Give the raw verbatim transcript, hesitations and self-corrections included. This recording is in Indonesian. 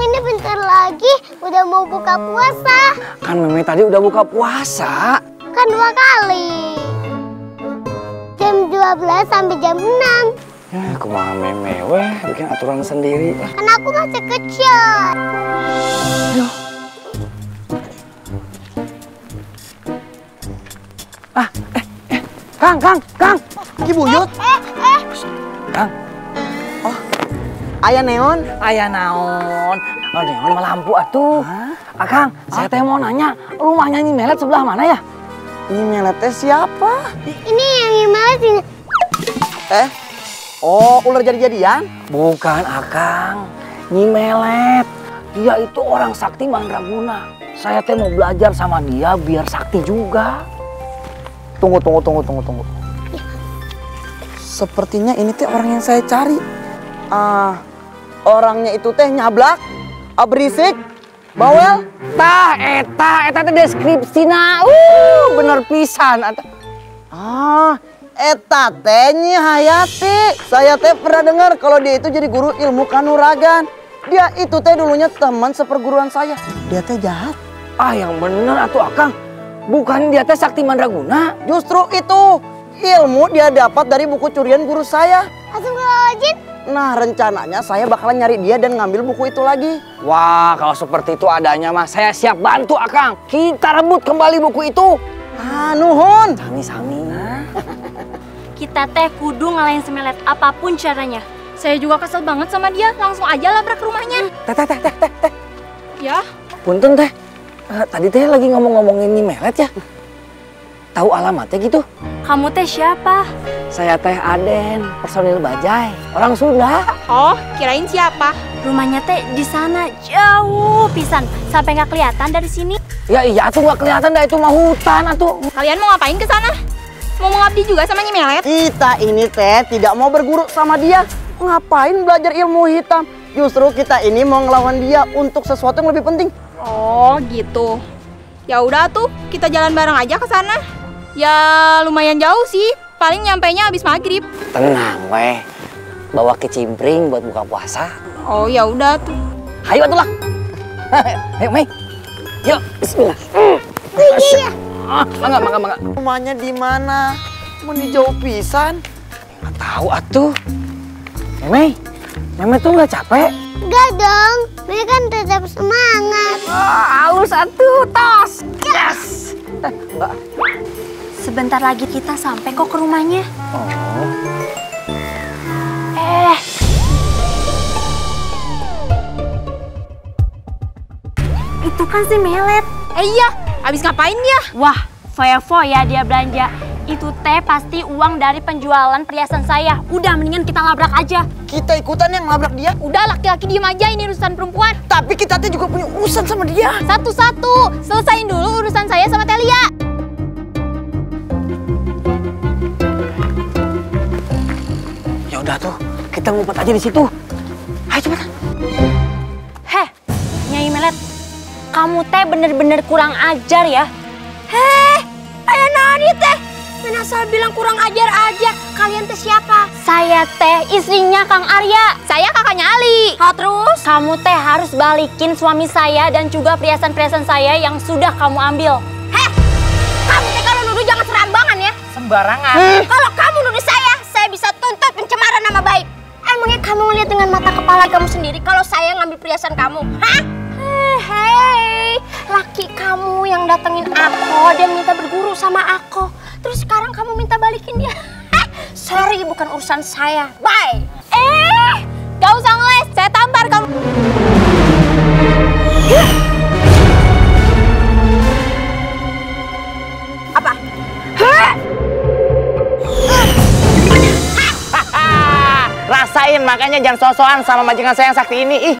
ini bentar lagi udah mau buka puasa. Kan Meme tadi udah buka puasa. Kan dua kali. Jam dua belas sampai jam enam. Ya, kumaha Meme weh, bikin aturan sendiri. Kan aku masih kecil. Ayo. Ah, eh, eh, Kang, Kang, Kang. Ki Buyut. Eh, eh. Kang. Oh, aya neon. Aya naon? Oh, neon mah lampu atuh. Akang, saya teh mau nanya, rumahnya Nyi Melet sebelah mana ya? Nyi Melet teh siapa? Ini yang gimana sih? Eh, oh ular jadi-jadian? Bukan, Akang. Nyi Melet. Dia itu orang sakti mandraguna. Saya teh mau belajar sama dia biar sakti juga. Tunggu, tunggu, tunggu, tunggu, tunggu. Sepertinya ini teh orang yang saya cari. Ah, orangnya itu teh nyablak, ah, berisik, bawel. Tah, eta, eta teh deskripsina. Uh, bener pisan. Eta. Ah, eta teh Nyi Hayati. Saya teh pernah dengar kalau dia itu jadi guru ilmu kanuragan. Dia itu teh dulunya teman seperguruan saya. Dia teh jahat. Ah, yang bener atuh Akang. Bukan dia teh sakti mandraguna. Justru itu ilmu dia dapat dari buku curian guru saya. Astagfirullahaladzim. Nah, rencananya saya bakalan nyari dia dan ngambil buku itu lagi. Wah, kalau seperti itu adanya mah saya siap bantu Akang. Kita rebut kembali buku itu. Ah, nuhun. Sami-sami. Kita teh kudu ngalahin si Melet apapun caranya. Saya juga kesel banget sama dia, langsung aja labrak ke rumahnya. Teh, teh, teh, teh, teh, teh. Ya? Punten teh. Uh, tadi teh lagi ngomong-ngomongin Nyi Melet ya. Tahu alamatnya gitu? Kamu teh siapa? Saya teh Aden, personil Bajai, orang Sunda. Oh, kirain siapa? Rumahnya teh di sana jauh pisan, sampai nggak kelihatan dari sini. Ya iya tuh nggak kelihatan dah, itu mah hutan atuh. Kalian mau ngapain ke sana? Mau mengabdi juga sama Nyi Melet? Kita ini teh tidak mau berguru sama dia. Ngapain belajar ilmu hitam? Justru kita ini mau ngelawan dia untuk sesuatu yang lebih penting. Oh gitu. Ya udah tuh, kita jalan bareng aja ke sana. Ya lumayan jauh sih, paling nyampainya habis maghrib. Tenang weh, bawa kecimpring buat buka puasa. Oh ya udah tuh. Ayo atuh lah. Ayo Mei. Yuk, bismillah. Iya. Ah, mangga, mangga, mangga. Rumahnya di mana? Mau dijauh pisan? Nggak tahu atuh. Mei, Mei tuh nggak capek? Enggak dong. Mereka kan tetap semangat. Ah, halus atuh, tos. Yes. Eh, enggak. Sebentar lagi kita sampai kok ke rumahnya. Oh. Eh. Itu kan si Melet. Eh iya, habis ngapain dia? Wah, foya-foya dia belanja. Itu teh pasti uang dari penjualan perhiasan saya. Udah mendingan kita labrak aja. Kita ikutan yang ngelabrak dia. Udah laki-laki diem aja, ini urusan perempuan. Tapi kita tuh juga punya urusan sama dia. Satu-satu, selesain dulu urusan saya sama Telia. Ya udah tuh, kita ngumpet aja di situ. Ayo cepetan. Heh, Nyai Melet, kamu teh bener-bener kurang ajar ya. Heh, ayah nani teh. Mana asal bilang kurang ajar aja. Kalian teh siapa? Saya teh istrinya Kang Arya. Saya kakaknya Ali. Oh, terus? Kamu teh harus balikin suami saya dan juga perhiasan-perhiasan saya yang sudah kamu ambil. Heh, kamu teh kalau nuduh jangan serambangan ya. Sembarangan. Kalau kamu nuduh saya, saya bisa tuntut pencemaran nama baik. Emangnya kamu ngeliat dengan mata kepala kamu sendiri kalau saya ngambil perhiasan kamu? Hah? Hei, hei, laki kamu yang datengin aku dan minta berguru sama aku. Terus sekarang kamu minta balikin dia. Hah? Sorry, bukan urusan saya. Bye. Eh, gak usah ngeles, saya tampar kamu. Apa? Hah? Rasain, makanya jangan so-soan sama majikan saya yang sakti ini. Ih,